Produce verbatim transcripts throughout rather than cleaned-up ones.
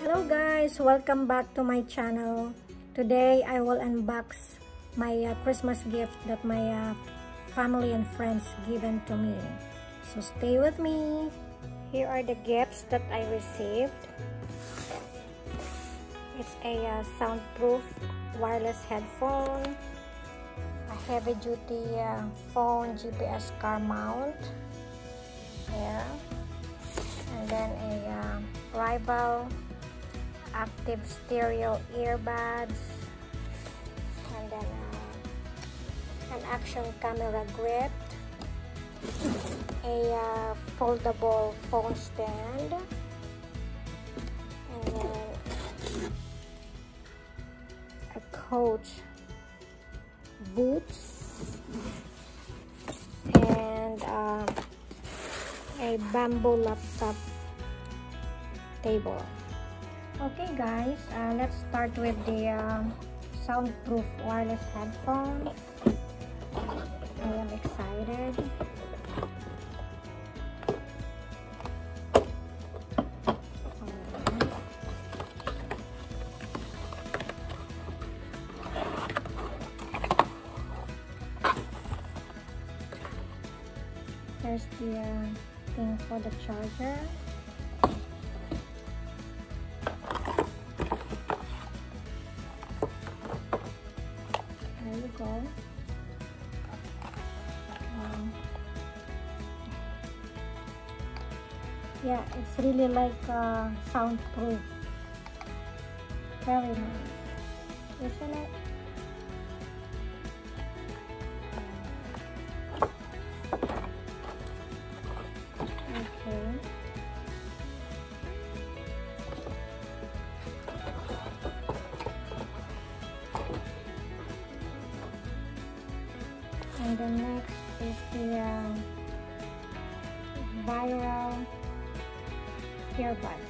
Hello guys, welcome back to my channel. Today I will unbox my uh, Christmas gift that my uh, family and friends given to me. So stay with me. Here are the gifts that I received. It's a uh, soundproof wireless headphone, a heavy duty uh, phone G P S car mount, there, and then a uh, Rival active stereo earbuds, and then uh, an action camera grip, a uh, foldable phone stand, and then a Coach boots, and uh, a bamboo laptop table. Okay guys, uh, let's start with the uh, soundproof wireless headphones. I am excited. There's the uh, thing for the charger. There you go. Um, yeah, it's really like uh, soundproof. Very nice, isn't it? Okay. And then next is the uh, viral earbuds.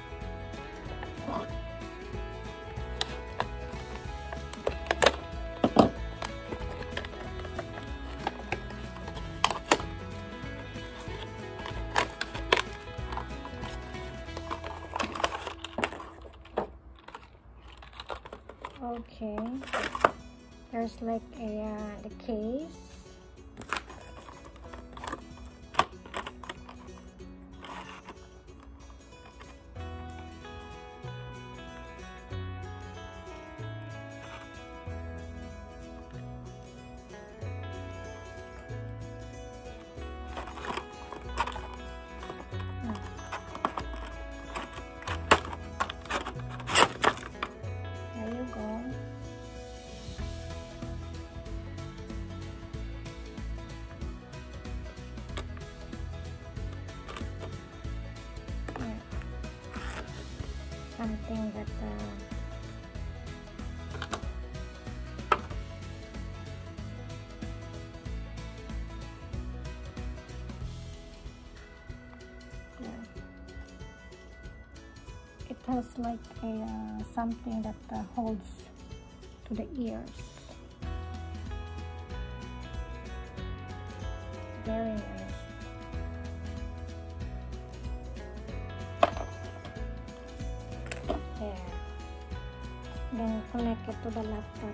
Okay, there's like a uh, the case. There you go. Something that uh, yeah. It has like a uh, something that uh, holds to the ears. Very nice. There. Then connect it to the laptop.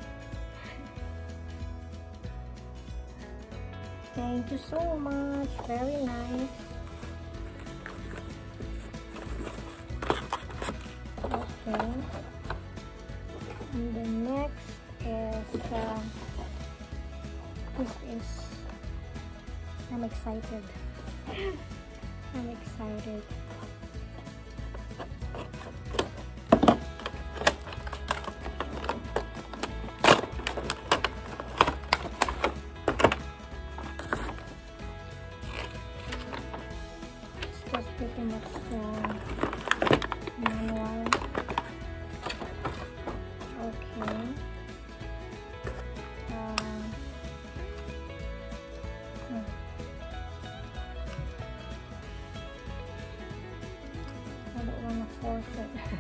Thank you so much. Very nice. Okay. And the next is uh, this is I'm excited. I'm excited. Just pretty much uh, manual. Okay. Uh, hmm. I don't want to force it.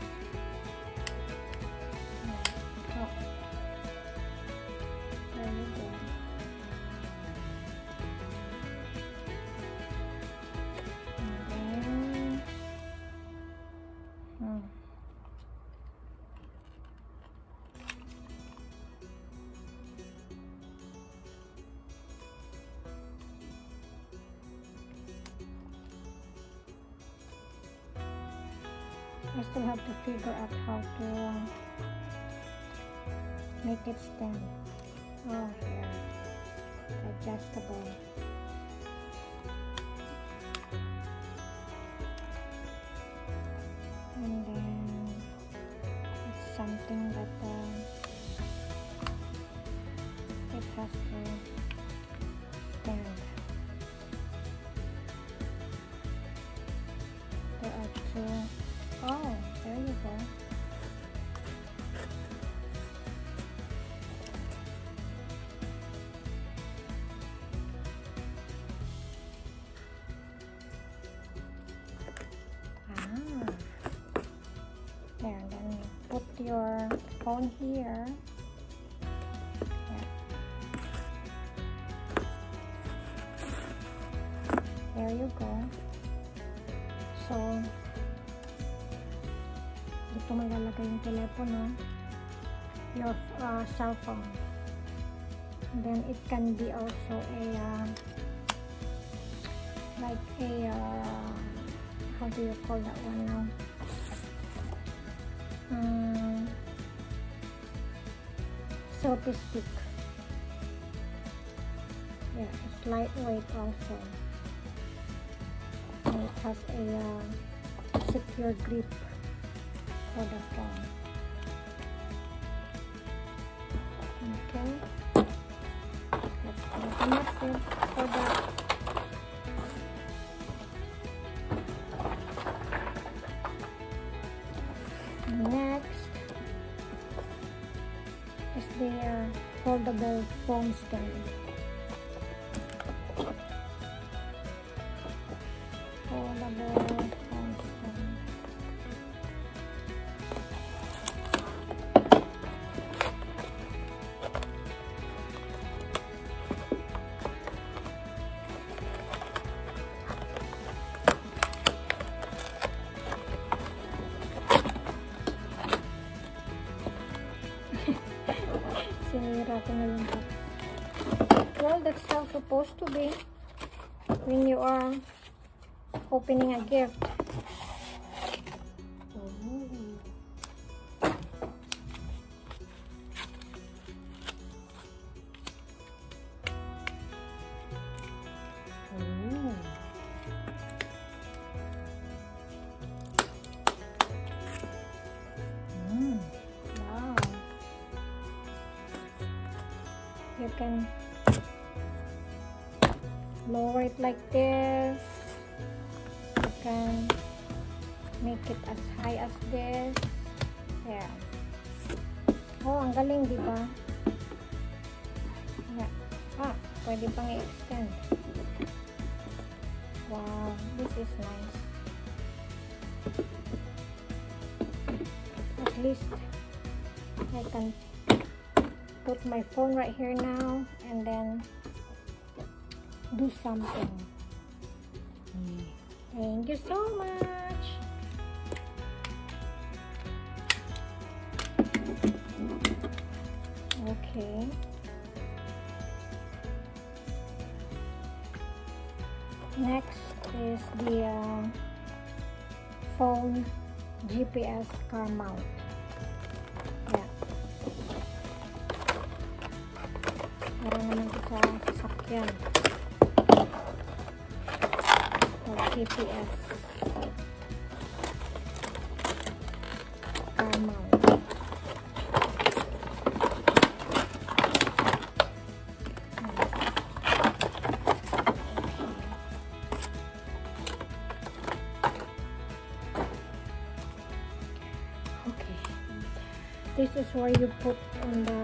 Oh. There you go. I still have to figure out how to make it stand. Oh, here, adjustable. And then it's something that uh, it has to stand. There are two. Oh, there you go. There, then put your phone here. Yeah. There you go. So, dito mo ilalagay yung telepono, your uh, cell phone. And then it can be also a uh, like a uh, how do you call that one now? Um, selfie stick. Yeah, it's lightweight also. And it has a uh, secure grip for the phone. Okay, let's make a message for that. Next is the uh, foldable phone stand. Foldable phone stand. Sinira ko na yung box. Well, that's how it's supposed to be when you are opening a gift. Ooh. Ooh. Mm. Wow. You can lower it like this. You can make it as high as this. Yeah. Oh, ang galing, di ba? Yeah. Ah, pwede pang i-extend. Wow, this is nice. At least I can put my phone right here now and then do something. Thank you so much. Okay. Next is the uh, phone G P S car mount. Yeah. Meron naman ito sa sasakyan. G P S car mount. Okay, this is where you put on the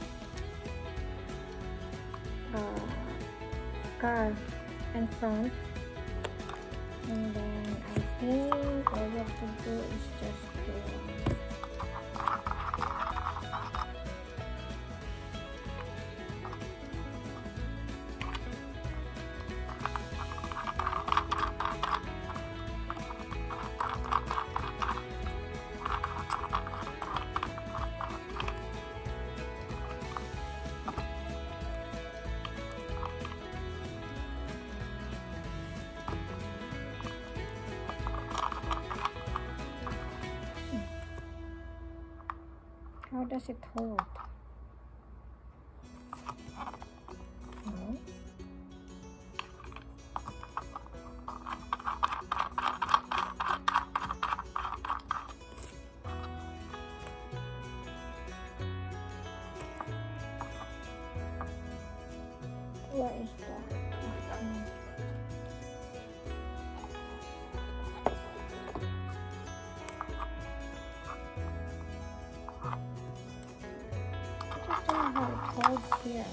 uh, car in front. And then I think all you have to do is just to How does it hold? No. Where is that? Okay. I just don't know how it holds here.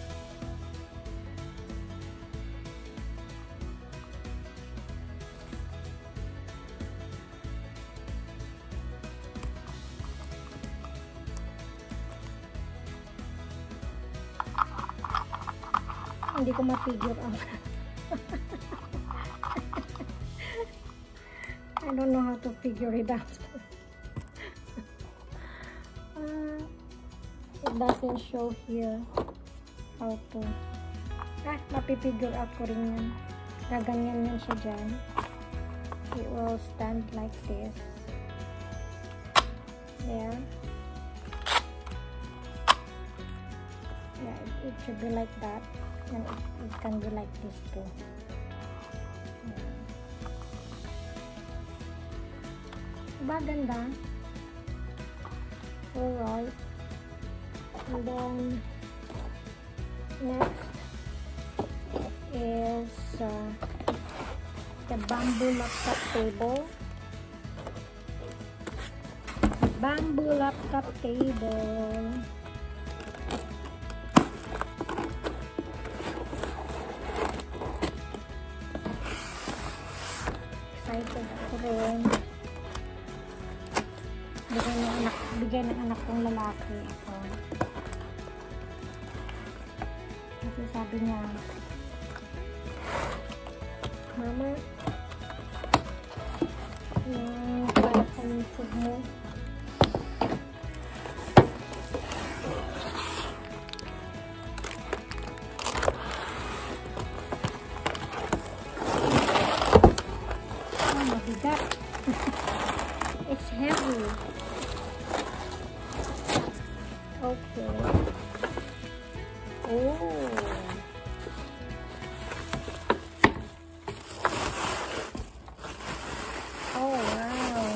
Hindi ko ma-figure out. I don't know how to figure it out. uh, it doesn't show here how to. Ah, mapipigure out ko rin yan. Gaganyan yan siya dyan. It will stand like this. There. Yeah, it, it should be like that. And it, it can be like this too. Yeah. Diba ganda? Alright. And then next is uh, the bamboo laptop table. Bamboo laptop table. Excited ako rin. Bigay ng anak, bigay ng anak kong lalaki ito. Kasi sabi niya, Mama, yung para sa food mo. It's heavy. Okay. Oh. Oh wow.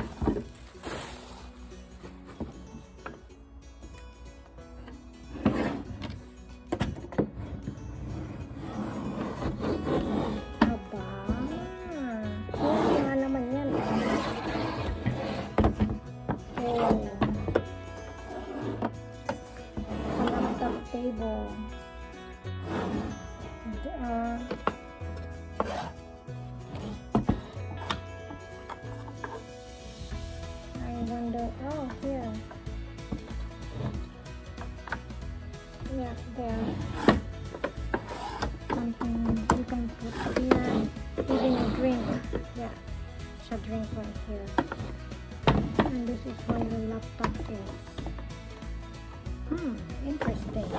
Table. Uh, I wonder. Oh, here. Yeah, there. Something you can put here. Even a drink. Yeah, it's a drink right here. And this is where the laptop is. Hmm, interesting.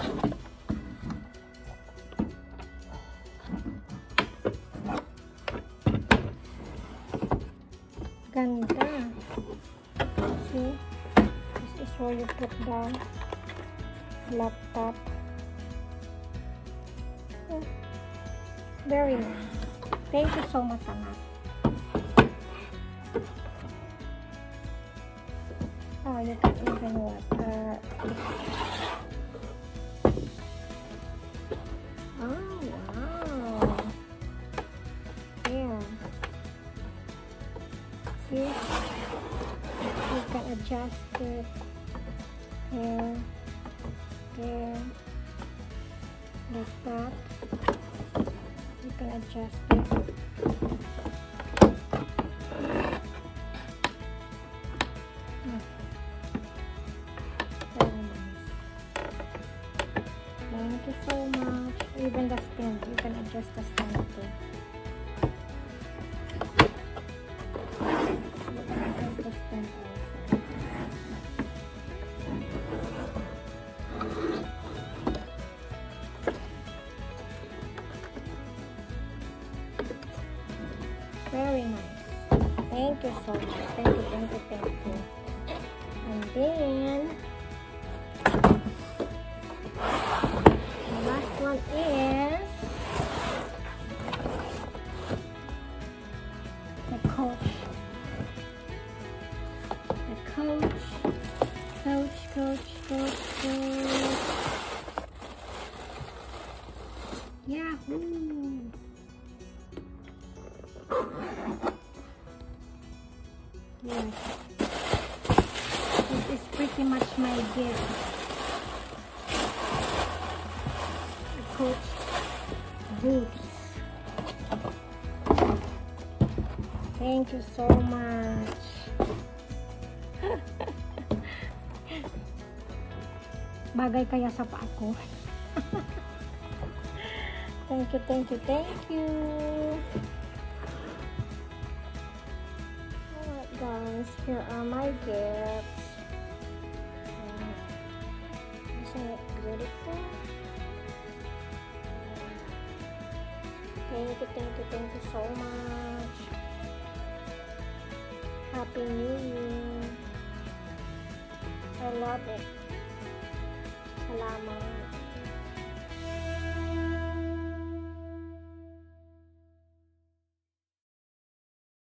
Ganda. See? This is where you put the laptop. Oh, very nice. Thank you so much, anak. Oh, you can even what? Uh, oh, wow. Yeah. See? You can adjust it. Here. There. Like that. You can adjust it. Thank you so much. Even the stand, you can adjust the stand too. You can adjust the stand also. Very nice. Thank you so much. Thank you, thank you, thank you. And then pretty much my gift. Coach boots. Thank you so much. Bagay kaya sa paa ko. Thank you, thank you, thank you. Alright guys, here are my gifts. Isn't it beautiful? Thank you, thank you, thank you so much. Happy New Year. I love it. Salamat.